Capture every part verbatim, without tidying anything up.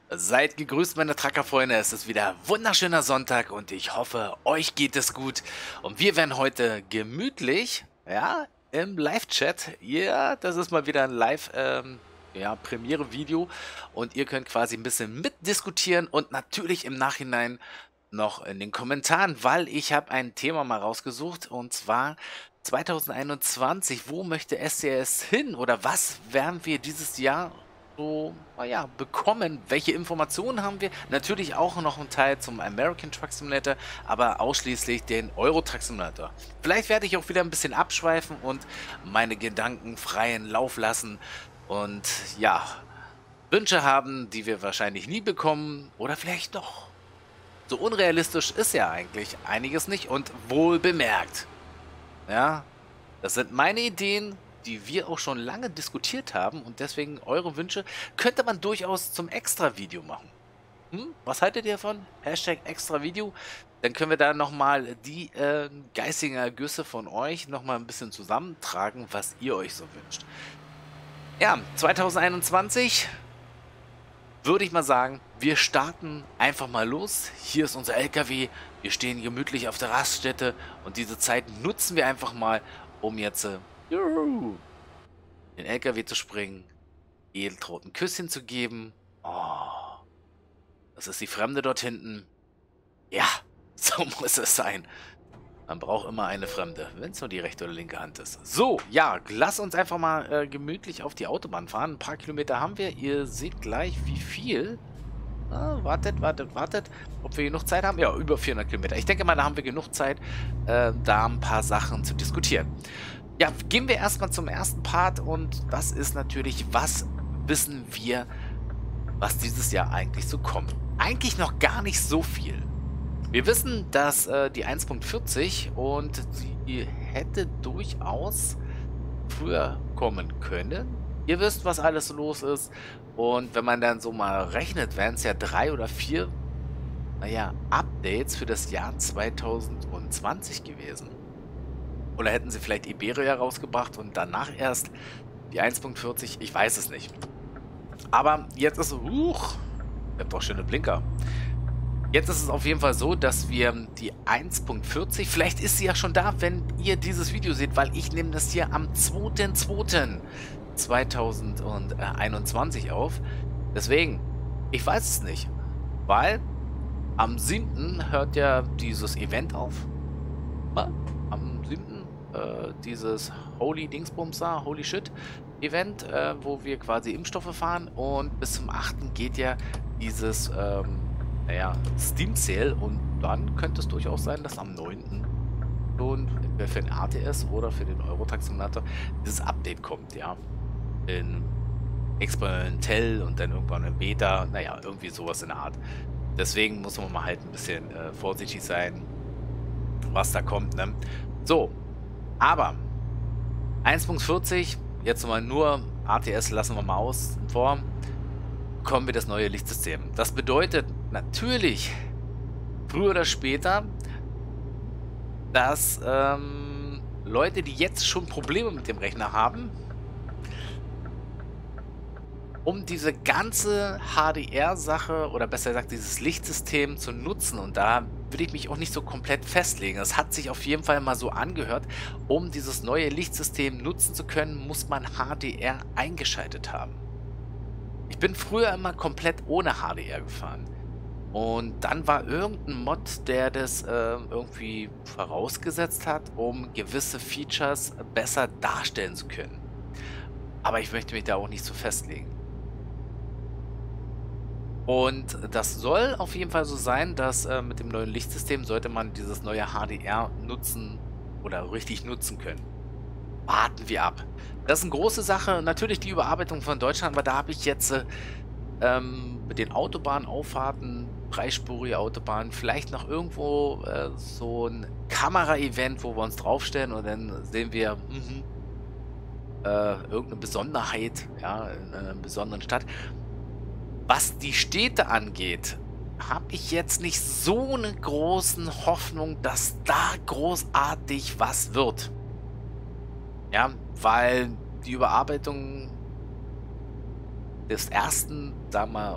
Seid gegrüßt, meine Trucker-Freunde. Es ist wieder wunderschöner Sonntag und ich hoffe, euch geht es gut. Und wir werden heute gemütlich, ja, im Live-Chat. Ja, das ist mal wieder ein Live, ähm, ja, Premiere-Video. Und ihr könnt quasi ein bisschen mitdiskutieren und natürlich im Nachhinein noch in den Kommentaren, weil ich habe ein Thema mal rausgesucht und zwar zwanzig einundzwanzig. Wo möchte S C S hin oder was werden wir dieses Jahr so, naja, bekommen? Welche Informationen haben wir? Natürlich auch noch einen Teil zum American Truck Simulator, aber ausschließlich den Euro Truck Simulator. Vielleicht werde ich auch wieder ein bisschen abschweifen und meine Gedanken freien Lauf lassen und ja, Wünsche haben, die wir wahrscheinlich nie bekommen oder vielleicht doch. So unrealistisch ist ja eigentlich einiges nicht und wohl bemerkt. Ja, das sind meine Ideen, die wir auch schon lange diskutiert haben und deswegen eure Wünsche könnte man durchaus zum Extra-Video machen. Hm? Was haltet ihr davon? Hashtag Extra-Video. Dann können wir da nochmal die äh, geistigen Ergüsse von euch nochmal ein bisschen zusammentragen, was ihr euch so wünscht. Ja, zwanzig einundzwanzig würde ich mal sagen, wir starten einfach mal los. Hier ist unser L K W. Wir stehen gemütlich auf der Raststätte und diese Zeit nutzen wir einfach mal, um jetzt äh, juhu, den L K W zu springen, Edeltraut ein Küsschen zu geben. Oh, das ist die Fremde dort hinten. Ja, so muss es sein. Man braucht immer eine Fremde, wenn es nur die rechte oder linke Hand ist. So, ja, lass uns einfach mal äh, gemütlich auf die Autobahn fahren. Ein paar Kilometer haben wir. Ihr seht gleich, wie viel. Ah, wartet, wartet, wartet. Ob wir genug Zeit haben? Ja, über vierhundert Kilometer. Ich denke mal, da haben wir genug Zeit, äh, da ein paar Sachen zu diskutieren. Ja, gehen wir erstmal zum ersten Part und das ist natürlich, was wissen wir, was dieses Jahr eigentlich so kommt. Eigentlich noch gar nicht so viel. Wir wissen, dass äh, die eins Punkt vierzig und die hätte durchaus früher kommen können. Ihr wisst, was alles los ist. Und wenn man dann so mal rechnet, wären es ja drei oder vier, naja, Updates für das Jahr zwanzig zwanzig gewesen. Oder hätten sie vielleicht Iberia rausgebracht und danach erst die eins Punkt vierzig? Ich weiß es nicht. Aber jetzt ist es... Huch, ihr habt doch schöne Blinker. Jetzt ist es auf jeden Fall so, dass wir die eins Punkt vierzig, vielleicht ist sie ja schon da, wenn ihr dieses Video seht, weil ich nehme das hier am zweiten zweiten zweitausendeinundzwanzig auf. Deswegen, ich weiß es nicht, weil am siebten hört ja dieses Event auf. Am siebten Äh, dieses Holy Dingsbums da, Holy Shit Event, äh, wo wir quasi Impfstoffe fahren und bis zum achten geht ja dieses... Ähm, naja, Steam Sale und dann könnte es durchaus sein, dass am neunten schon entweder für den A T S oder für den Euro Truck Simulator dieses Update kommt, ja. In Experimentell und dann irgendwann in Beta, naja, irgendwie sowas in der Art. Deswegen muss man mal halt ein bisschen äh, vorsichtig sein, was da kommt, ne? So, aber eins Punkt vierzig, jetzt mal nur A T S lassen wir mal aus vor, bekommen wir das neue Lichtsystem. Das bedeutet natürlich früher oder später, dass ähm, Leute, die jetzt schon Probleme mit dem Rechner haben, um diese ganze H D R-Sache oder besser gesagt dieses Lichtsystem zu nutzen, und da würde ich mich auch nicht so komplett festlegen. Das hat sich auf jeden Fall mal so angehört, um dieses neue Lichtsystem nutzen zu können, muss man H D R eingeschaltet haben. Ich bin früher immer komplett ohne H D R gefahren. Und dann war irgendein Mod, der das äh, irgendwie vorausgesetzt hat, um gewisse Features besser darstellen zu können. Aber ich möchte mich da auch nicht so festlegen. Und das soll auf jeden Fall so sein, dass äh, mit dem neuen Lichtsystem sollte man dieses neue H D R nutzen oder richtig nutzen können. Warten wir ab. Das ist eine große Sache. Natürlich die Überarbeitung von Deutschland, aber da habe ich jetzt äh, ähm, mit den Autobahnauffahrten, dreispurige Autobahnen, vielleicht noch irgendwo äh, so ein Kamera-Event, wo wir uns draufstellen und dann sehen wir mh, äh, irgendeine Besonderheit, ja, in einer besonderen Stadt. Was die Städte angeht, habe ich jetzt nicht so eine große Hoffnung, dass da großartig was wird. Ja, weil die Überarbeitung des ersten, sagen wir mal,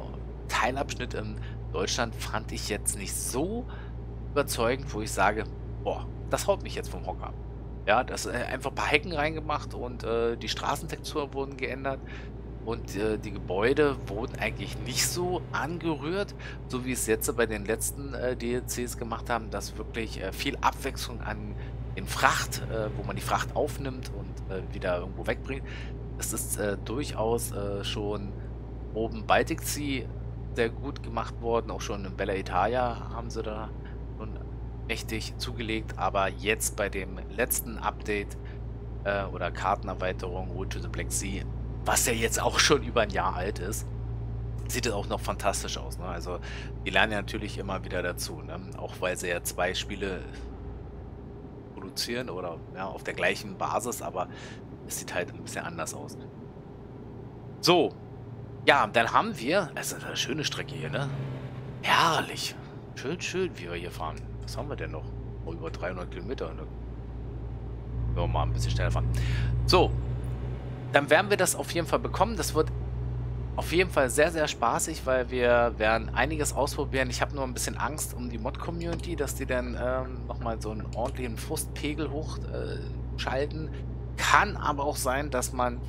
Teilabschnitt in Deutschland fand ich jetzt nicht so überzeugend, wo ich sage, boah, das haut mich jetzt vom Hocker. Ja, das äh, einfach ein paar Hecken reingemacht und äh, die Straßentextur wurden geändert und äh, die Gebäude wurden eigentlich nicht so angerührt, so wie es jetzt bei den letzten äh, D L Cs gemacht haben, dass wirklich äh, viel Abwechslung an den Fracht, äh, wo man die Fracht aufnimmt und äh, wieder irgendwo wegbringt. Das ist äh, durchaus äh, schon oben Baltic Sea sehr gut gemacht worden, auch schon in Bella Italia haben sie da schon mächtig zugelegt, aber jetzt bei dem letzten Update äh, oder Kartenerweiterung Road to the Black Sea, was ja jetzt auch schon über ein Jahr alt ist, sieht es auch noch fantastisch aus. Ne? Also die lernen ja natürlich immer wieder dazu, ne? Auch weil sie ja zwei Spiele produzieren oder ja, auf der gleichen Basis, aber es sieht halt ein bisschen anders aus. So, ja, dann haben wir, es ist eine schöne Strecke hier, ne? Herrlich. Schön, schön, wie wir hier fahren. Was haben wir denn noch? Oh, über dreihundert Kilometer. Ne? Ja, mal ein bisschen schneller fahren. So, dann werden wir das auf jeden Fall bekommen. Das wird auf jeden Fall sehr, sehr spaßig, weil wir werden einiges ausprobieren. Ich habe nur ein bisschen Angst um die Mod-Community, dass die dann ähm, nochmal so einen ordentlichen Frustpegel hochschalten. Äh, Kann aber auch sein, dass man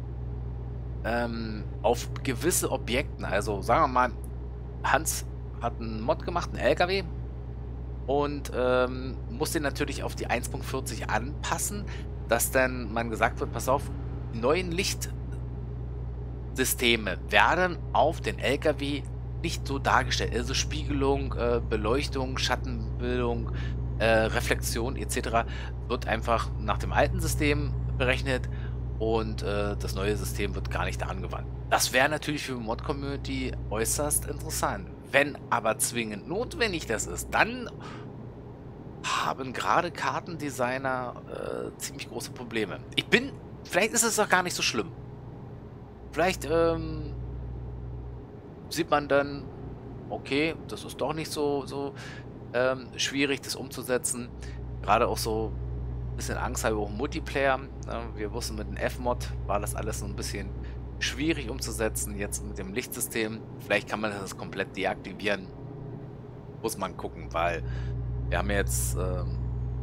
ähm, auf gewisse Objekten, also sagen wir mal, Hans hat einen Mod gemacht, einen L K W, und ähm, muss den natürlich auf die eins Punkt vierzig anpassen, dass dann man gesagt wird, pass auf, die neuen Lichtsysteme werden auf den L K W nicht so dargestellt. Also Spiegelung, äh, Beleuchtung, Schattenbildung, äh, Reflexion et cetera wird einfach nach dem alten System berechnet und äh, das neue System wird gar nicht da angewandt. Das wäre natürlich für die Mod-Community äußerst interessant. Wenn aber zwingend notwendig das ist, dann haben gerade Kartendesigner äh, ziemlich große Probleme. Ich bin, vielleicht ist es doch gar nicht so schlimm. Vielleicht ähm, sieht man dann, okay, das ist doch nicht so, so ähm, schwierig, das umzusetzen. Gerade auch so ein bisschen Angst habe ich auch im Multiplayer. Wir wussten, mit dem F-Mod war das alles so ein bisschen schwierig umzusetzen. Jetzt mit dem Lichtsystem, vielleicht kann man das komplett deaktivieren. Muss man gucken, weil wir haben jetzt ähm,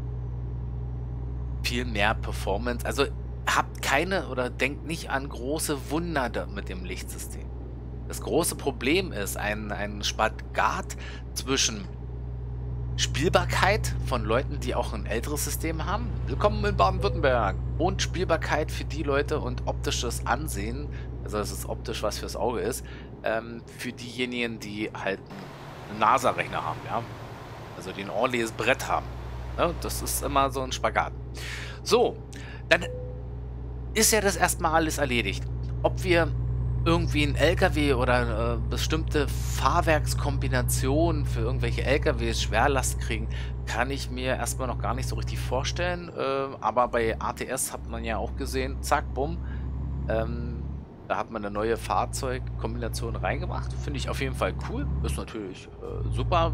viel mehr Performance. Also habt keine oder denkt nicht an große Wunder da mit dem Lichtsystem. Das große Problem ist ein, ein Spagat zwischen Spielbarkeit von Leuten, die auch ein älteres System haben. Willkommen in Baden-Württemberg. Und Spielbarkeit für die Leute und optisches Ansehen, also dass es optisch was fürs Auge ist, ähm, für diejenigen, die halt einen NASA-Rechner haben, ja. Also die ein ordentliches Brett haben. Ja, das ist immer so ein Spagat. So, dann ist ja das erstmal alles erledigt. Ob wir irgendwie ein L K W oder äh, bestimmte Fahrwerkskombinationen für irgendwelche L K Ws Schwerlast kriegen, kann ich mir erstmal noch gar nicht so richtig vorstellen. Äh, aber bei A T S hat man ja auch gesehen, zack, bumm, ähm, da hat man eine neue Fahrzeugkombination reingemacht. Finde ich auf jeden Fall cool. Ist natürlich äh, super,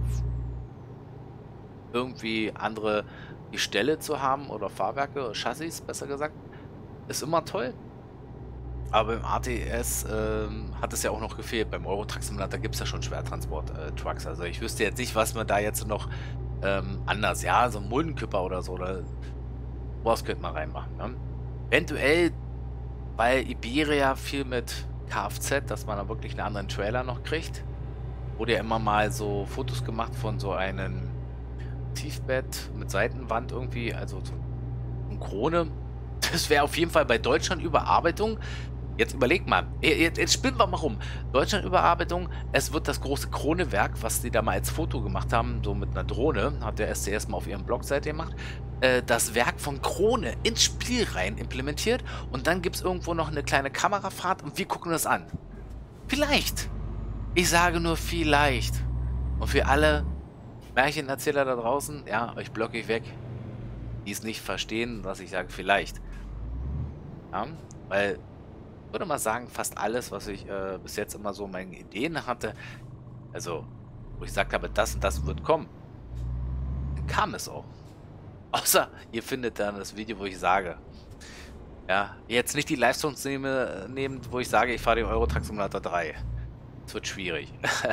irgendwie andere Gestelle zu haben oder Fahrwerke, Chassis, besser gesagt. Ist immer toll. Aber im A T S ähm, hat es ja auch noch gefehlt. Beim Euro Truck Simulator gibt es ja schon Schwertransport-Trucks. Äh, also ich wüsste jetzt nicht, was man da jetzt noch ähm, anders, ja, so ein Muldenkipper oder so, oder was könnte man reinmachen. Ne? Eventuell, weil Iberia viel mit Kfz, dass man da wirklich einen anderen Trailer noch kriegt. Wurde ja immer mal so Fotos gemacht von so einem Tiefbett mit Seitenwand irgendwie, also so eine Krone. Das wäre auf jeden Fall bei Deutschland Überarbeitung. Jetzt überlegt mal, jetzt, jetzt spinnen wir mal rum. Deutschland Überarbeitung, es wird das große Kronewerk, was die da mal als Foto gemacht haben, so mit einer Drohne, hat der S C S mal auf ihrem Blogseite gemacht, äh, das Werk von Krone ins Spiel rein implementiert und dann gibt es irgendwo noch eine kleine Kamerafahrt und wir gucken das an. Vielleicht. Ich sage nur vielleicht. Und für alle Märchenerzähler da draußen, ja, euch blocke ich weg, die es nicht verstehen, was ich sage, vielleicht. Ja, weil ich würde mal sagen, fast alles, was ich äh, bis jetzt immer so meine Ideen hatte, also wo ich gesagt habe, das und das wird kommen, dann kam es auch. Außer ihr findet dann das Video, wo ich sage, ja, jetzt nicht die Livestreams nehme, nehmt, wo ich sage, ich fahre den Euro Truck Simulator drei. Es wird schwierig.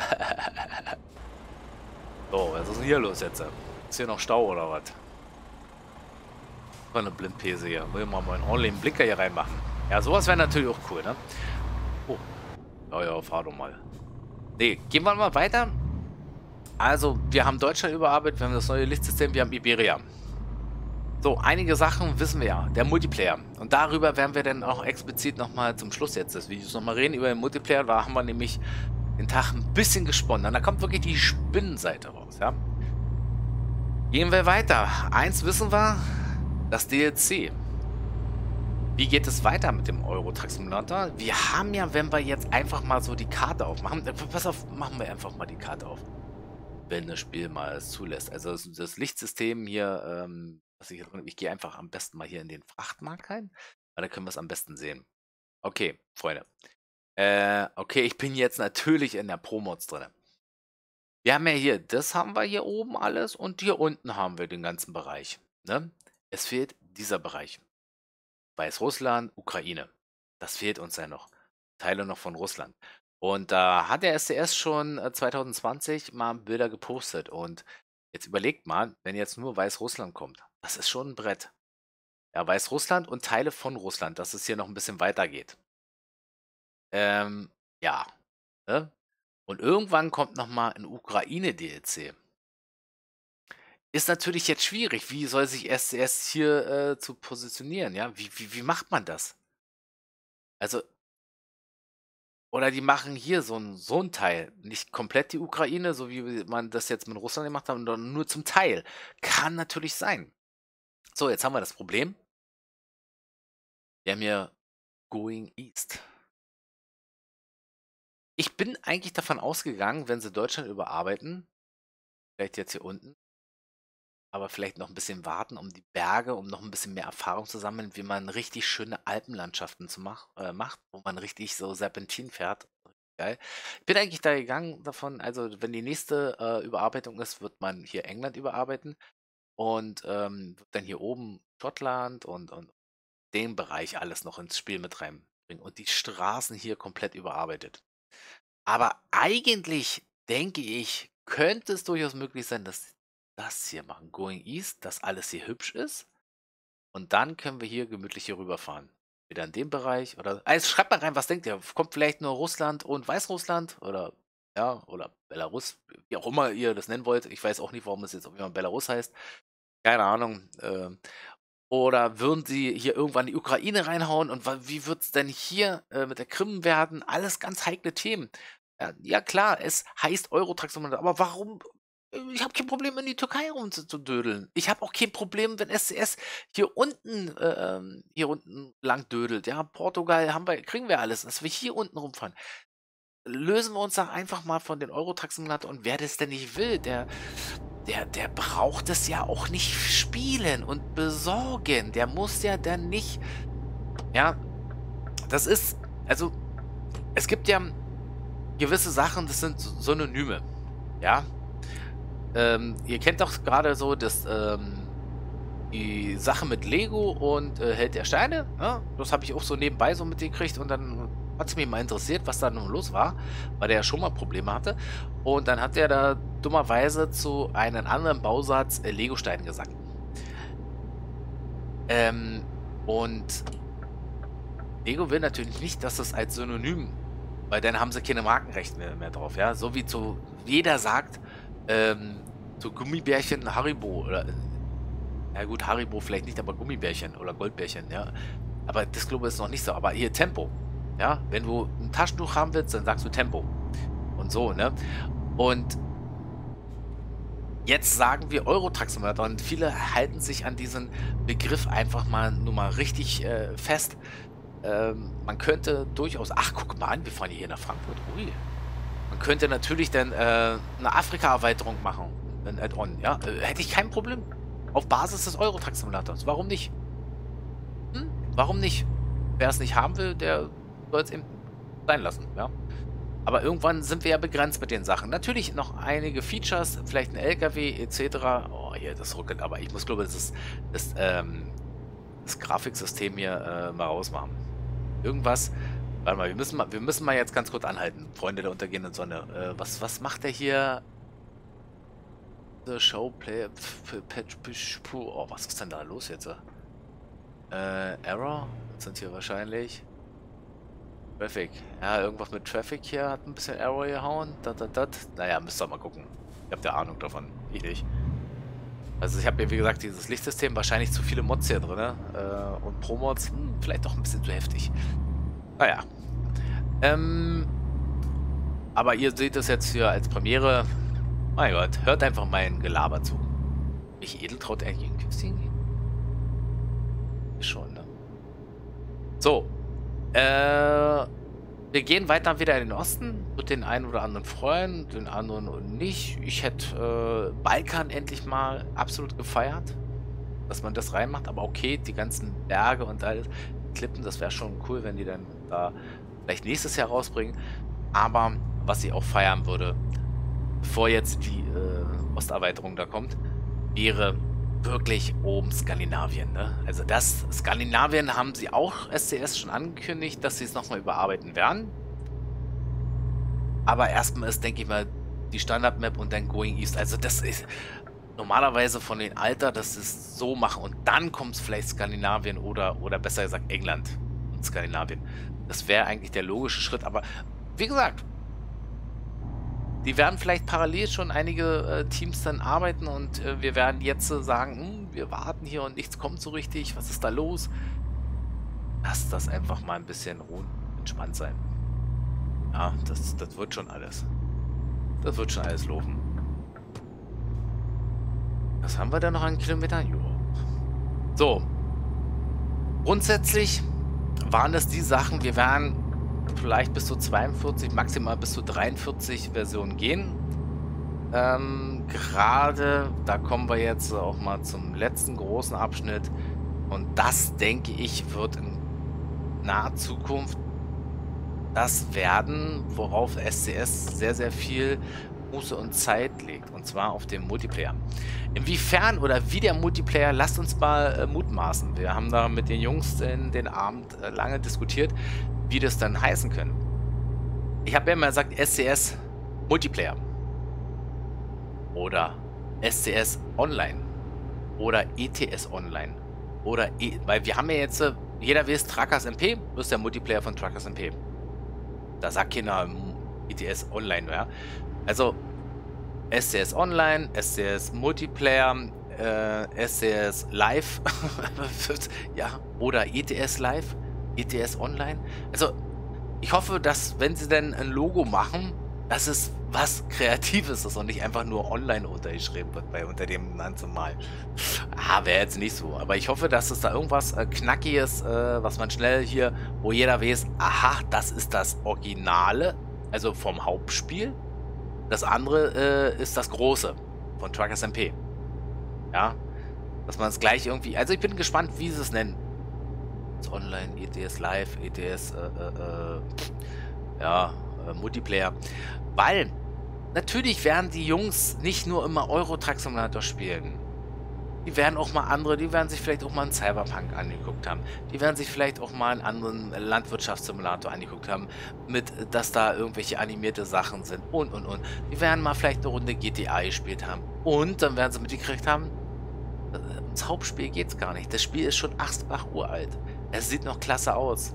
So, was ist denn hier los jetzt? Ist hier noch Stau oder was? So eine Blindpese hier. Will mal mal einen ordentlichen Blicker hier reinmachen. Ja, sowas wäre natürlich auch cool, ne? Oh. Ja, ja, fahr doch mal. Ne, gehen wir mal weiter. Also, wir haben Deutschland überarbeitet, wir haben das neue Lichtsystem, wir haben Iberia. So, einige Sachen wissen wir ja. Der Multiplayer. Und darüber werden wir dann auch explizit nochmal zum Schluss jetzt des Videos nochmal reden. Über den Multiplayer, da haben wir nämlich den Tag ein bisschen gesponnen. Und da kommt wirklich die Spinnenseite raus, ja. Gehen wir weiter. Eins wissen wir, das D L C. Wie geht es weiter mit dem Euro Truck Simulator? Wir haben ja, wenn wir jetzt einfach mal so die Karte aufmachen, pass auf, machen wir einfach mal die Karte auf. Wenn das Spiel mal es zulässt. Also das, das Lichtsystem hier, ähm, was ich, ich gehe einfach am besten mal hier in den Frachtmarkt rein, weil da können wir es am besten sehen. Okay, Freunde. Äh, okay, ich bin jetzt natürlich in der Pro-Mods drin. Wir haben ja hier, das haben wir hier oben alles und hier unten haben wir den ganzen Bereich. Ne? Es fehlt dieser Bereich. Weißrussland, Ukraine. Das fehlt uns ja noch. Teile noch von Russland. Und da hat der S C S schon äh, zwanzig zwanzig mal Bilder gepostet. Und jetzt überlegt mal, wenn jetzt nur Weißrussland kommt. Das ist schon ein Brett. Ja, Weißrussland und Teile von Russland, dass es hier noch ein bisschen weitergeht. Ähm, ja. Ne? Und irgendwann kommt nochmal ein Ukraine-D L C. Ist natürlich jetzt schwierig. Wie soll sich S C S hier äh, zu positionieren? Ja, wie, wie, wie macht man das? Also, oder die machen hier so ein, so ein Teil. Nicht komplett die Ukraine, so wie man das jetzt mit Russland gemacht hat, sondern nur zum Teil. Kann natürlich sein. So, jetzt haben wir das Problem. Wir haben hier Going East. Ich bin eigentlich davon ausgegangen, wenn sie Deutschland überarbeiten, vielleicht jetzt hier unten, aber vielleicht noch ein bisschen warten, um die Berge, um noch ein bisschen mehr Erfahrung zu sammeln, wie man richtig schöne Alpenlandschaften zu mach, äh, macht, wo man richtig so Serpentin fährt. Geil. Ich bin eigentlich da gegangen davon, also wenn die nächste äh, Überarbeitung ist, wird man hier England überarbeiten und ähm, wird dann hier oben Schottland und, und den Bereich alles noch ins Spiel mit reinbringen und die Straßen hier komplett überarbeitet. Aber eigentlich denke ich, könnte es durchaus möglich sein, dass das hier machen, Going East, dass alles hier hübsch ist. Und dann können wir hier gemütlich hier rüberfahren. Wieder in dem Bereich oder. Also schreibt mal rein, was denkt ihr? Kommt vielleicht nur Russland und Weißrussland oder ja, oder Belarus, wie auch immer ihr das nennen wollt. Ich weiß auch nicht, warum es jetzt auf jeden Fall Belarus heißt. Keine Ahnung. Äh, oder würden sie hier irgendwann die Ukraine reinhauen? Und wie wird es denn hier äh, mit der Krim werden? Alles ganz heikle Themen. Ja, ja klar, es heißt Euro-Truck Simulator, aber warum? Ich habe kein Problem, in die Türkei rumzudödeln. Ich habe auch kein Problem, wenn S C S hier unten, äh, ähm, hier unten lang dödelt. Ja, Portugal haben wir, kriegen wir alles, dass wir hier unten rumfahren. Lösen wir uns doch einfach mal von den Euro-Truck Simulator und wer das denn nicht will, der, der, der braucht es ja auch nicht spielen und besorgen. Der muss ja dann nicht, ja, das ist, also, es gibt ja gewisse Sachen, das sind Synonyme, ja. Ähm, ihr kennt doch gerade so das, ähm, die Sache mit Lego und äh, Held der Steine. Ja? Das habe ich auch so nebenbei so mitgekriegt und dann hat es mich mal interessiert, was da nun los war, weil der ja schon mal Probleme hatte. Und dann hat er da dummerweise zu einem anderen Bausatz äh, Lego-Steinen gesagt. Ähm, und Lego will natürlich nicht, dass das als Synonym, weil dann haben sie keine Markenrechte mehr, mehr drauf. Ja? So wie zu jeder sagt, ähm, so Gummibärchen Haribo oder ja gut, Haribo vielleicht nicht, aber Gummibärchen oder Goldbärchen, ja. Aber das glaube ich ist noch nicht so. Aber hier Tempo, ja. Wenn du ein Taschentuch haben willst, dann sagst du Tempo. Und so, ne? Und jetzt sagen wir Euro-Truck Simulator und viele halten sich an diesen Begriff einfach mal nur mal richtig äh, fest. Ähm, man könnte durchaus, ach guck mal an, wir fahren hier nach Frankfurt. Ui. Man könnte natürlich dann äh, eine Afrika-Erweiterung machen, ein Add-on, ja. Äh, hätte ich kein Problem. Auf Basis des Euro-Truck Simulators. Warum nicht? Hm? Warum nicht? Wer es nicht haben will, der soll es eben sein lassen, ja. Aber irgendwann sind wir ja begrenzt mit den Sachen. Natürlich noch einige Features, vielleicht ein L K W et cetera. Oh, hier, das ruckelt, aber ich muss, glaube ich, das, das, ähm, das Grafiksystem hier äh, mal rausmachen. Irgendwas Warte mal, wir müssen mal, wir müssen mal jetzt ganz kurz anhalten, Freunde der untergehenden Sonne. Äh, was, was macht der hier? The Show Play. Oh, was ist denn da los jetzt? Äh, Error? Das sind hier wahrscheinlich. Traffic. Ja, irgendwas mit Traffic hier hat ein bisschen Error gehauen. Dat, dat, dat. Naja, müsst ihr mal gucken. Ich habt ja Ahnung davon. Ich nicht. Also ich habe mir, wie gesagt, dieses Lichtsystem, wahrscheinlich zu viele Mods hier drin. Äh, und Pro-Mods, hm, vielleicht doch ein bisschen zu heftig. Naja. Ähm, aber ihr seht das jetzt hier als Premiere. Mein Gott, hört einfach mein Gelaber zu. Ich Edeltraut eigentlich ein Küsschen geben? Schon, ne? So. Äh, wir gehen weiter wieder in den Osten. Wird den einen oder anderen freuen, den anderen nicht. Ich hätte äh, Balkan endlich mal absolut gefeiert, dass man das reinmacht. Aber okay, die ganzen Berge und alles, Klippen, das wäre schon cool, wenn die dann da vielleicht nächstes Jahr rausbringen. Aber was ich auch feiern würde, bevor jetzt die äh, Osterweiterung da kommt, wäre wirklich oben Skandinavien. Ne? Also das Skandinavien haben sie auch S C S schon angekündigt, dass sie es nochmal überarbeiten werden. Aber erstmal ist, denke ich mal, die Standard-Map und dann Going East. Also das ist normalerweise von den Alter, dass sie es so machen und dann kommt es vielleicht Skandinavien oder, oder besser gesagt England und Skandinavien. Das wäre eigentlich der logische Schritt. Aber wie gesagt, die werden vielleicht parallel schon einige äh, Teams dann arbeiten und äh, wir werden jetzt äh, sagen, hm, wir warten hier und nichts kommt so richtig, was ist da los? Lass das einfach mal ein bisschen ruhen, entspannt sein. Ja, das, das wird schon alles. Das wird schon alles laufen. Was haben wir da noch an Kilometern? Jo. So. Grundsätzlich waren das die Sachen, wir werden vielleicht bis zu zweiundvierzig, maximal bis zu dreiundvierzig Versionen gehen. Ähm, gerade, da kommen wir jetzt auch mal zum letzten großen Abschnitt. Und das, denke ich, wird in naher Zukunft das werden, worauf S C S sehr, sehr viel Muße und Zeit legt. Und zwar auf dem Multiplayer. Inwiefern oder wie der Multiplayer, lasst uns mal äh, mutmaßen. Wir haben da mit den Jungs in den Abend äh, lange diskutiert, wie das dann heißen können. Ich habe ja immer gesagt, S C S Multiplayer. Oder S C S Online. Oder E T S Online. Oder, e weil wir haben ja jetzt, äh, jeder weiß, Truckers M P, das ist der Multiplayer von Truckers M P. Da sagt keiner E T S Online, ja. Also S C S Online, S C S Multiplayer, äh, S C S Live, ja, oder E T S Live, E T S Online. Also ich hoffe, dass, wenn sie denn ein Logo machen, dass es was Kreatives ist und nicht einfach nur online untergeschrieben wird bei unter dem anzumalen. Ah, wäre jetzt nicht so. Aber ich hoffe, dass es da irgendwas äh, Knackiges, äh, was man schnell hier, wo jeder weiß, aha, das ist das Originale, also vom Hauptspiel. Das andere äh, ist das Große von Truckers M P. Ja, dass man es gleich irgendwie, also ich bin gespannt, wie sie es nennen. Online, E T S Live, E T S, äh, äh, ja, äh, Multiplayer. Weil, natürlich werden die Jungs nicht nur immer Euro Truck Simulator spielen. Die werden auch mal andere, die werden sich vielleicht auch mal einen Cyberpunk angeguckt haben. Die werden sich vielleicht auch mal einen anderen Landwirtschaftssimulator angeguckt haben, mit, dass da irgendwelche animierte Sachen sind und, und, und. Die werden mal vielleicht eine Runde G T A gespielt haben. Und dann werden sie mitgekriegt haben, ins Hauptspiel geht's gar nicht. Das Spiel ist schon Asbach uralt. Es sieht noch klasse aus.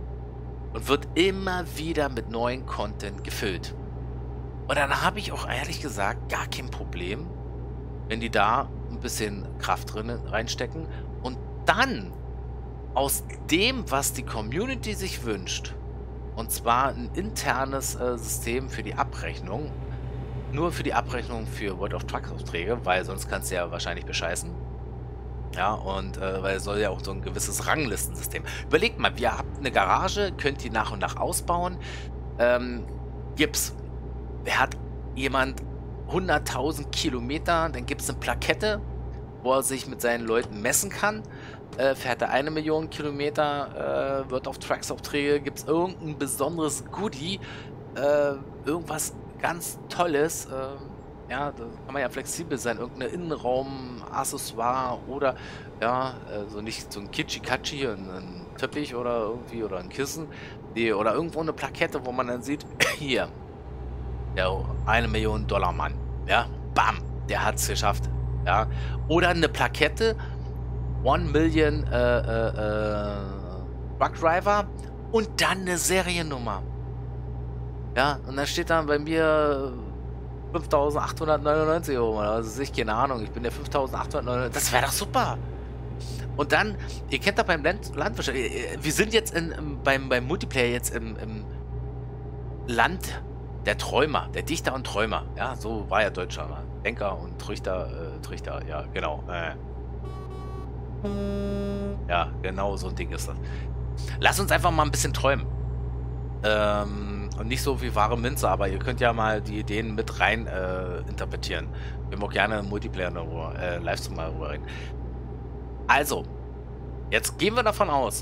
Und wird immer wieder mit neuen Content gefüllt. Und dann habe ich auch ehrlich gesagt gar kein Problem, wenn die da ein bisschen Kraft drin reinstecken und dann aus dem, was die Community sich wünscht, und zwar ein internes äh, System für die Abrechnung, nur für die Abrechnung für World of Trucks Aufträge, weil sonst kannst du ja wahrscheinlich bescheißen. Ja, und äh, weil es soll ja auch so ein gewisses Ranglistensystem. Überlegt mal, ihr habt eine Garage, könnt die nach und nach ausbauen. Ähm, gibt's, wer hat jemand hunderttausend Kilometer, dann gibt es eine Plakette, wo er sich mit seinen Leuten messen kann. Äh, fährt er eine Million Kilometer, äh, wird auf Trucks-Aufträge, gibt es irgendein besonderes Goodie, äh, irgendwas ganz Tolles, äh, ja, da kann man ja flexibel sein, irgendeine Innenraum-Accessoire oder, ja, äh, so nicht so ein Kitschi-Katschi, ein, ein Teppich oder irgendwie oder ein Kissen, die, oder irgendwo eine Plakette, wo man dann sieht, hier, der eine Million Dollar Mann, ja, bam, der hat es geschafft, ja, oder eine Plakette, One Million äh, äh, äh, Truck Driver und dann eine Seriennummer, ja, und dann steht dann bei mir fünftausendachthundertneunundneunzig Euro, also ich, keine Ahnung, ich bin der fünftausendachthundertneunundneunzig, das wäre doch super. Und dann, ihr kennt doch beim Land Landwirtschaft, wir sind jetzt in, im, beim, beim Multiplayer jetzt im, im Land der Träumer, der Dichter und Träumer. Ja, so war ja Deutscher. Denker und Trichter, äh, Trichter, ja, genau. Äh. Ja, genau, so ein Ding ist das. Lass uns einfach mal ein bisschen träumen. Ähm, und nicht so wie wahre Münze, aber ihr könnt ja mal die Ideen mit rein äh, interpretieren. Wir können auch gerne im Multiplayer darüber, äh, Livestream mal darüber reden. Also, jetzt gehen wir davon aus,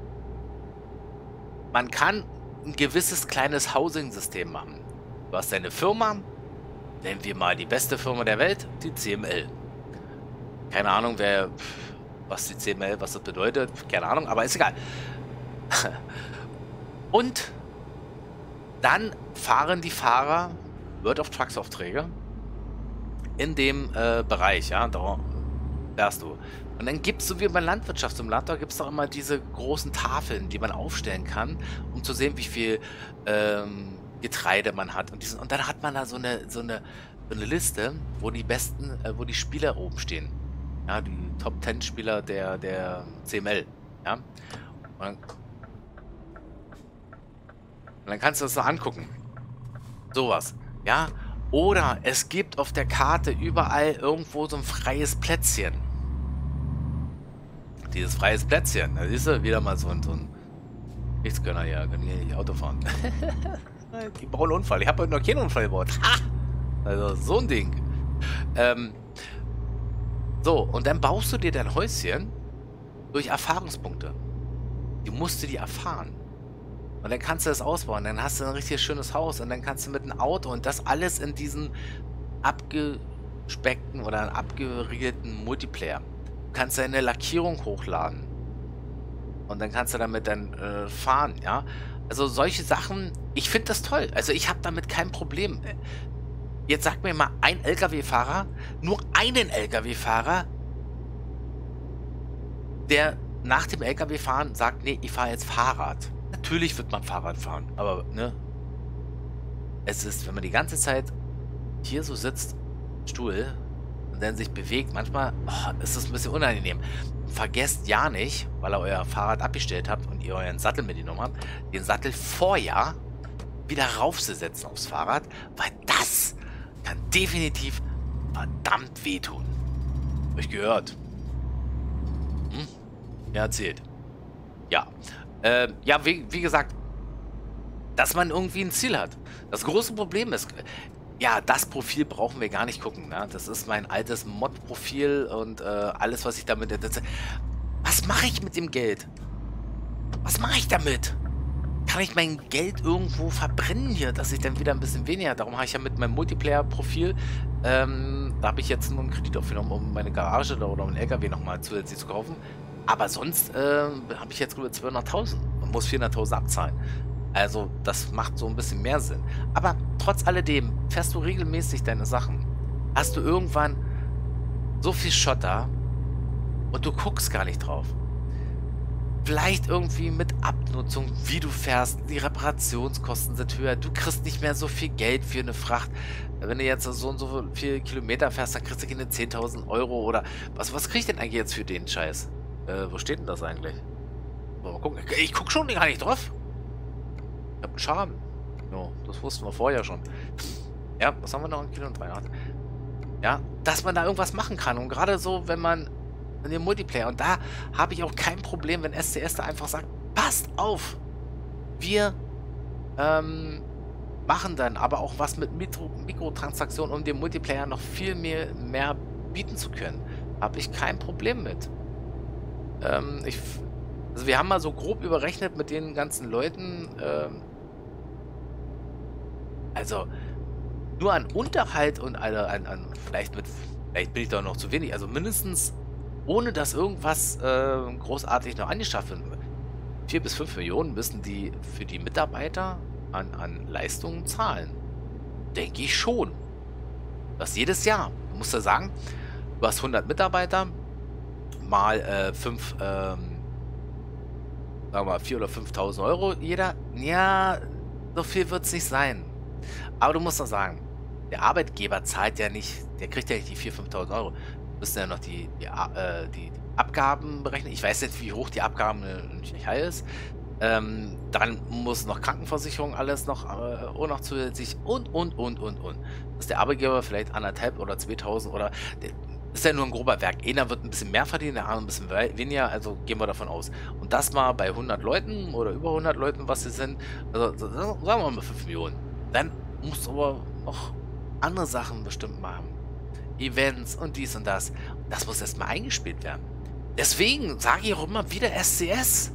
man kann ein gewisses kleines Housing-System machen. Du hast deine Firma, nennen wir mal die beste Firma der Welt, die C M L. Keine Ahnung, wer, was die C M L, was das bedeutet, keine Ahnung, aber ist egal. Und dann fahren die Fahrer World of Trucks Aufträge in dem äh, Bereich, ja, da fährst du. Und dann gibt es, so wie beim Landwirtschaftssimulator, gibt es doch immer diese großen Tafeln, die man aufstellen kann, um zu sehen, wie viel ähm, Getreide man hat. Und, diesen, und dann hat man da so eine, so eine, so eine Liste, wo die besten, äh, wo die Spieler oben stehen. Ja, die Top zehn Spieler der, der C M L. Ja. Und dann, und dann kannst du das so angucken. Sowas. Ja. Oder es gibt auf der Karte überall irgendwo so ein freies Plätzchen. Dieses freies Plätzchen, da siehst du, wieder mal so ein, so ein Nichtskönner hier, können hier nicht Auto fahren. Die bauen einen Unfall. Ich habe heute noch keinen Unfall gebaut. Ha! Also so ein Ding. Ähm, so, und dann baust du dir dein Häuschen durch Erfahrungspunkte. Die musst du dir erfahren. Und dann kannst du das ausbauen. Dann hast du ein richtig schönes Haus und dann kannst du mit einem Auto und das alles in diesen abgespeckten oder abgeriegelten Multiplayer. Kannst deine Lackierung hochladen und dann kannst du damit dann äh, fahren, ja. Also solche Sachen, ich finde das toll. Also ich habe damit kein Problem. Jetzt sagt mir mal ein L K W-Fahrer, nur einen L K W-Fahrer, der nach dem L K W-Fahren sagt, nee, ich fahre jetzt Fahrrad. Natürlich wird man Fahrrad fahren, aber ne, es ist, wenn man die ganze Zeit hier so sitzt, Stuhl, und dann sich bewegt, manchmal oh, ist es ein bisschen unangenehm. Vergesst ja nicht, weil ihr euer Fahrrad abgestellt habt und ihr euren Sattel mitgenommen habt, den Sattel vorher wieder raufzusetzen aufs Fahrrad, weil das kann definitiv verdammt wehtun. Hab ich gehört. Hm? Ja, erzählt. Ja. Äh, ja, wie, wie gesagt, dass man irgendwie ein Ziel hat. Das große Problem ist, ja, das Profil brauchen wir gar nicht gucken. Ne? Das ist mein altes Mod-Profil und äh, alles, was ich damit... Das, was mache ich mit dem Geld? Was mache ich damit? Kann ich mein Geld irgendwo verbrennen hier, dass ich dann wieder ein bisschen weniger... Darum habe ich ja mit meinem Multiplayer-Profil, ähm, da habe ich jetzt nur einen Kredit aufgenommen, um meine Garage oder einen L K W nochmal zusätzlich zu kaufen. Aber sonst äh, habe ich jetzt über zweihunderttausend und muss vierhunderttausend abzahlen. Also, das macht so ein bisschen mehr Sinn. Aber trotz alledem, fährst du regelmäßig deine Sachen, hast du irgendwann so viel Schotter und du guckst gar nicht drauf. Vielleicht irgendwie mit Abnutzung, wie du fährst, die Reparationskosten sind höher, du kriegst nicht mehr so viel Geld für eine Fracht. Wenn du jetzt so und so viele Kilometer fährst, dann kriegst du keine zehntausend Euro oder was, was krieg ich denn eigentlich jetzt für den Scheiß? Äh, wo steht denn das eigentlich? Mal gucken. Ich guck schon gar nicht drauf. Ich hab einen Schaden. No, das wussten wir vorher schon. Ja, was haben wir noch? Ein Kilo und drei. Ja, dass man da irgendwas machen kann. Und gerade so, wenn man in dem Multiplayer, und da habe ich auch kein Problem, wenn S C S da einfach sagt, passt auf! Wir ähm, machen dann aber auch was mit Mikro Mikrotransaktionen, um dem Multiplayer noch viel mehr, mehr bieten zu können. Habe ich kein Problem mit. Ähm, ich, also wir haben mal so grob überrechnet mit den ganzen Leuten, ähm, also nur an Unterhalt und an, an, an vielleicht mit, vielleicht bin ich doch noch zu wenig, also mindestens ohne dass irgendwas äh, großartig noch angeschafft wird, vier bis fünf Millionen müssen die für die Mitarbeiter an, an Leistungen zahlen. Denke ich schon. Das jedes Jahr. Du musst ja sagen, du hast hundert Mitarbeiter, mal äh, fünf, ähm, sagen wir mal vier oder fünftausend Euro jeder. Ja, so viel wird es nicht sein. Aber du musst doch sagen, der Arbeitgeber zahlt ja nicht, der kriegt ja nicht die viertausend, fünftausend Euro. Du müssen ja noch die, die, äh, die, die Abgaben berechnen. Ich weiß nicht, wie hoch die Abgaben in Tschechei ist. Ähm, dann muss noch Krankenversicherung alles noch, äh, auch noch zusätzlich und, und, und, und, und. Dass der Arbeitgeber vielleicht anderthalb oder zweitausend oder, der, ist ja nur ein grober Werk. Einer wird ein bisschen mehr verdienen, der andere ein bisschen weniger, also gehen wir davon aus. Und das mal bei hundert Leuten oder über hundert Leuten, was sie sind, also sagen wir mal fünf Millionen. Dann musst du aber noch andere Sachen bestimmt machen. Events und dies und das. Das muss erstmal eingespielt werden. Deswegen sage ich auch immer wieder S C S.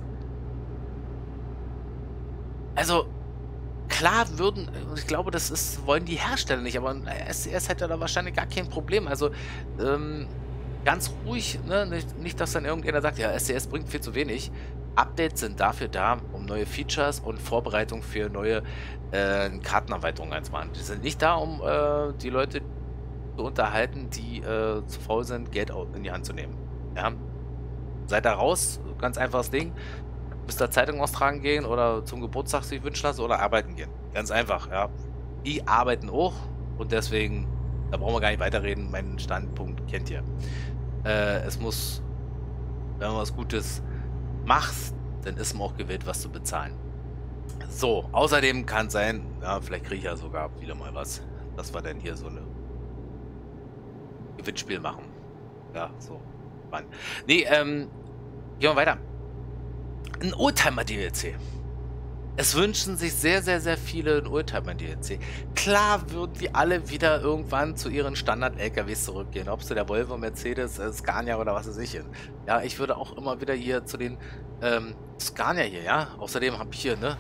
Also, klar würden, ich glaube, das ist, wollen die Hersteller nicht, aber S C S hätte da wahrscheinlich gar kein Problem. Also, ähm, ganz ruhig, ne? Nicht, nicht, dass dann irgendjemand sagt, ja, S C S bringt viel zu wenig. Updates sind dafür da, um neue Features und Vorbereitung für neue äh, Kartenerweiterungen einzumachen. Die sind nicht da, um äh, die Leute zu unterhalten, die äh, zu faul sind, Geld in die Hand zu nehmen. Ja? Seid da raus, ganz einfaches Ding. Müsst ihr Zeitung austragen gehen oder zum Geburtstag sich wünschen lassen oder arbeiten gehen. Ganz einfach, ja. Die arbeiten auch und deswegen, da brauchen wir gar nicht weiterreden. Meinen Standpunkt kennt ihr. Äh, es muss, wenn man was Gutes macht, dann ist man auch gewillt, was zu bezahlen. So, außerdem kann es sein, ja, vielleicht kriege ich ja sogar wieder mal was, dass wir dann hier so eine Gewinnspiel machen. Ja, so. Mann. Nee, ähm, gehen wir weiter. Ein Oldtimer-D L C. Es wünschen sich sehr, sehr, sehr viele ein Oldtimer-D L C. Klar würden die alle wieder irgendwann zu ihren Standard-L K Ws zurückgehen. Ob es der Volvo, Mercedes, äh, Scania oder was weiß ich ist. Ja, ich würde auch immer wieder hier zu den ähm, Scania hier, ja. Außerdem habe ich hier, ne?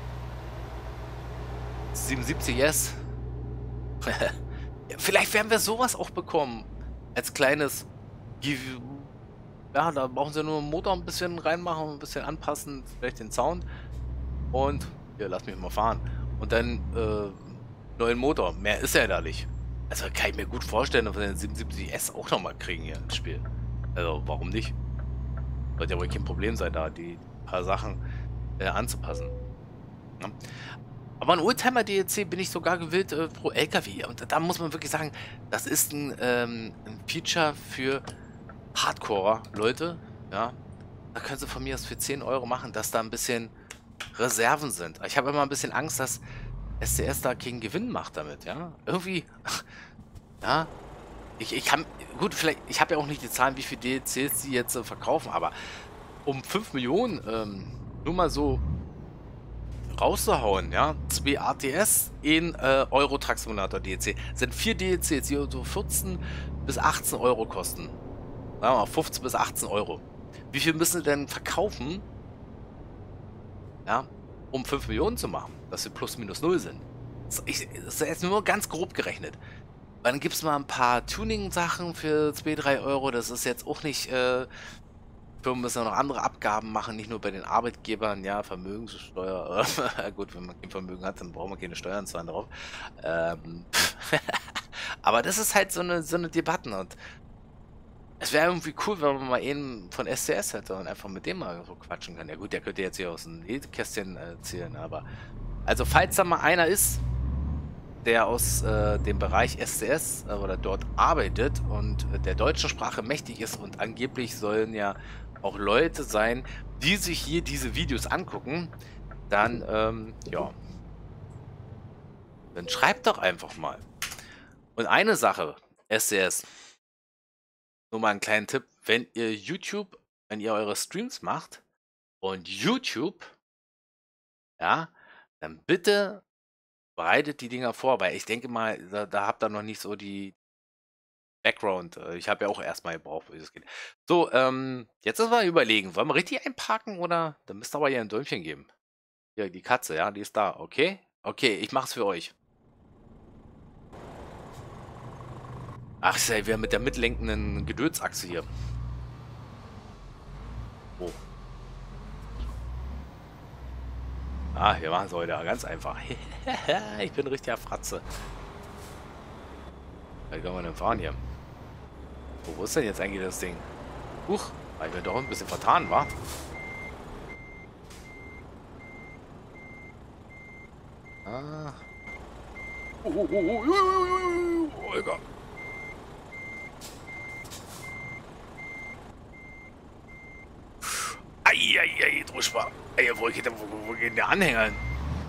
siebenundsiebzig S. Vielleicht werden wir sowas auch bekommen. Als kleines... Ja, da brauchen sie nur den Motor ein bisschen reinmachen, ein bisschen anpassen, vielleicht den Sound. Und, ja, lass mich mal fahren. Und dann, äh, neuen Motor. Mehr ist ja da nicht. Also kann ich mir gut vorstellen, dass wir den siebenundsiebzig S auch nochmal kriegen hier ins Spiel. Also, warum nicht? Wird ja wohl kein Problem sein, da die paar Sachen äh, anzupassen. Ja. Aber ein Oldtimer-D L C bin ich sogar gewillt äh, pro L K W. Und da muss man wirklich sagen, das ist ein, ähm, ein Feature für Hardcore-Leute. Ja, da können sie von mir aus für zehn Euro machen, dass da ein bisschen Reserven sind. Ich habe immer ein bisschen Angst, dass S C S da keinen Gewinn macht damit, ja. Irgendwie, ja, ich, ich kann, gut, vielleicht, ich habe ja auch nicht die Zahlen, wie viele D L Cs sie jetzt äh, verkaufen, aber um fünf Millionen, ähm, nur mal so rauszuhauen, ja, zwei A T S in äh, Euro Truck Simulator D L C, sind vier D L Cs, die so vierzehn bis achtzehn Euro kosten. Sagen wir mal, fünfzehn bis achtzehn Euro. Wie viel müssen sie denn verkaufen, ja, um fünf Millionen zu machen, dass sie plus minus null sind? Das ist, das ist jetzt nur ganz grob gerechnet. Dann gibt es mal ein paar Tuning-Sachen für zwei, drei Euro. Das ist jetzt auch nicht, äh, Firmen müssen ja noch andere Abgaben machen, nicht nur bei den Arbeitgebern, ja, Vermögenssteuer. Äh, gut, wenn man kein Vermögen hat, dann braucht man keine Steuern zahlen darauf. Ähm, aber das ist halt so eine, so eine Debatte und es wäre irgendwie cool, wenn man mal einen von S C S hätte und einfach mit dem mal so quatschen kann. Ja gut, der könnte jetzt hier aus dem Nähkästchen erzählen, aber... Also falls da mal einer ist, der aus äh, dem Bereich S C S äh, oder dort arbeitet und äh, der deutschen Sprache mächtig ist und angeblich sollen ja auch Leute sein, die sich hier diese Videos angucken, dann, ähm, ja, dann schreibt doch einfach mal. Und eine Sache, S C S, nur mal einen kleinen Tipp, wenn ihr YouTube, wenn ihr eure Streams macht und YouTube, ja, dann bitte bereitet die Dinger vor, weil ich denke mal, da, da habt ihr noch nicht so die Background. Äh, Ich habe ja auch erstmal gebraucht, wie das geht. So, ähm, jetzt müssen wir überlegen, wollen wir richtig einparken oder? Dann müsst ihr aber hier ein Däumchen geben. Ja, die Katze, ja, die ist da, okay? Okay, ich mach's für euch. Ach, ist ja wieder mit der mitlenkenden Gedönsachse hier. Oh. Ah, wir machen es heute ganz einfach. Ich bin ein richtiger Fratze. Wie kann man denn fahren hier? Wo ist denn jetzt eigentlich das Ding? Huch, weil wir doch ein bisschen vertan, war. Ah. Oh, oh, oh, oh, oh, oh, Olga. Eieiei, Druschbar. Ey, wo geht, der, wo, wo geht denn der Anhänger hin?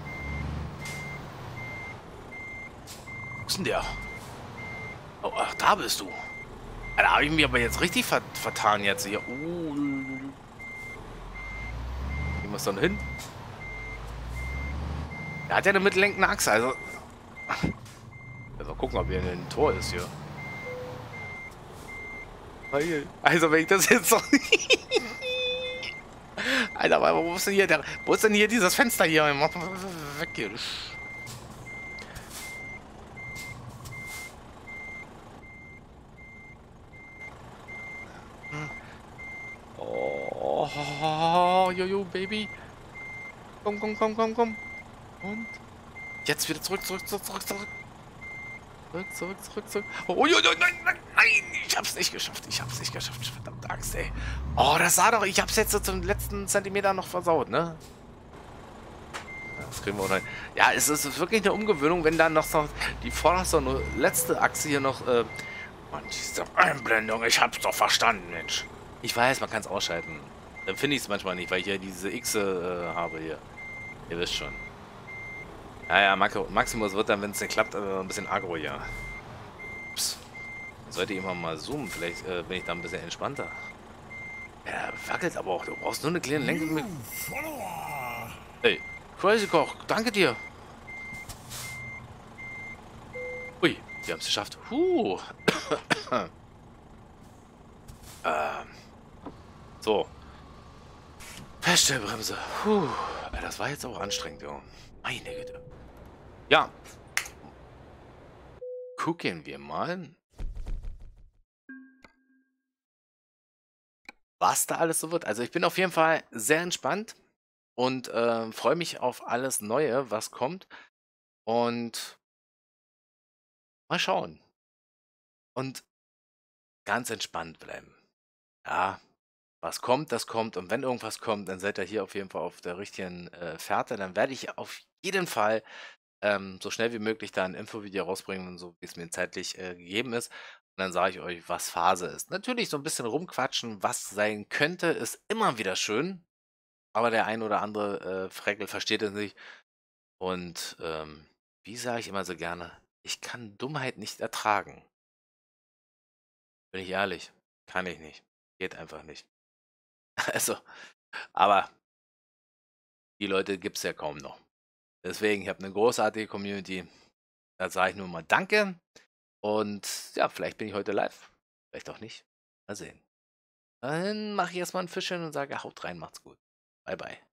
Wo ist denn der? Oh, ach, da bist du. Da habe ich mich aber jetzt richtig ver vertan jetzt hier. Uh, wie muss dann hin? Er hat ja eine mitlenkende Achse, also. Also gucken, ob hier ein Tor ist hier. Also wenn ich das jetzt so. Alter, aber wo ist denn hier der. Wo ist denn hier dieses Fenster hier? Mach weg hier. Oh, jojo, Baby. Komm, komm, komm, komm, komm. Und jetzt wieder zurück, zurück, zurück, zurück, zurück. Zurück, zurück, zurück, zurück. Oh, jo, jo, nein, nein, nein, ich hab's nicht geschafft. Ich hab's nicht geschafft. Verdammte Axt, ey. Oh, das sah doch, ich hab's jetzt so zum letzten Zentimeter noch versaut, ne? Das kriegen wir auch noch. Ja, es ist wirklich eine Umgewöhnung, wenn dann noch so die vorderste und letzte Achse hier noch. Äh Mann, diese Einblendung, ich hab's doch verstanden, Mensch. Ich weiß, man kann es ausschalten. Dann finde ich es manchmal nicht, weil ich ja diese X äh, habe hier. Ihr wisst schon. Ja, ja, Maximus wird dann, wenn es nicht klappt, äh, ein bisschen aggro, ja. Ups. Sollte ich immer mal zoomen, vielleicht äh, bin ich da ein bisschen entspannter. Ja, wackelt aber auch. Du brauchst nur eine kleine Lenkung. Hey, Crazy Koch, danke dir. Ui, wir haben es geschafft. Huh. ähm. So. Feststellbremse. Puh. Das war jetzt auch anstrengend, jo. Meine Güte. Ja. Gucken wir mal, was da alles so wird. Also ich bin auf jeden Fall sehr entspannt und äh, freue mich auf alles Neue, was kommt. Und mal schauen. Und ganz entspannt bleiben. Ja, was kommt, das kommt. Und wenn irgendwas kommt, dann seid ihr hier auf jeden Fall auf der richtigen äh, Fährte. Dann werde ich auf jeden Fall ähm, so schnell wie möglich da ein Infovideo rausbringen, und so wie es mir zeitlich äh, gegeben ist. Und dann sage ich euch, was Phase ist. Natürlich so ein bisschen rumquatschen, was sein könnte, ist immer wieder schön. Aber der ein oder andere äh, Freckel versteht es nicht. Und ähm, wie sage ich immer so gerne, ich kann Dummheit nicht ertragen. Bin ich ehrlich, kann ich nicht. Geht einfach nicht. Also, aber die Leute gibt es ja kaum noch. Deswegen, ich habe eine großartige Community. Da sage ich nur mal Danke. Und ja, vielleicht bin ich heute live. Vielleicht auch nicht. Mal sehen. Dann mache ich erstmal ein Fischchen und sage, haut rein, macht's gut. Bye, bye.